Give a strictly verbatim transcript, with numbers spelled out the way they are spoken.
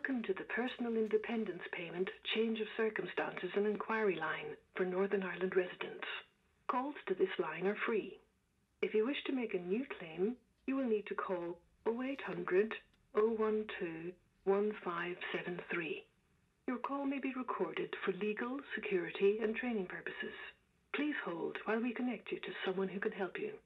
Welcome to the Personal Independence Payment Change of Circumstances and Inquiry line for Northern Ireland residents. Calls to this line are free. If you wish to make a new claim, you will need to call oh eight hundred, oh one two, one five seven three. Your call may be recorded for legal, security and training purposes. Please hold while we connect you to someone who can help you.